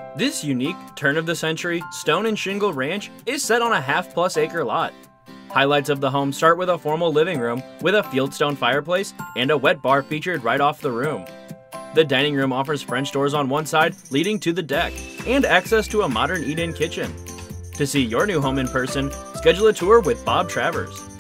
This unique, turn-of-the-century stone and shingle ranch is set on a half-plus acre lot. Highlights of the home start with a formal living room with a fieldstone fireplace and a wet bar featured right off the room. The dining room offers French doors on one side leading to the deck and access to a modern eat-in kitchen. To see your new home in person, schedule a tour with Bob Travers.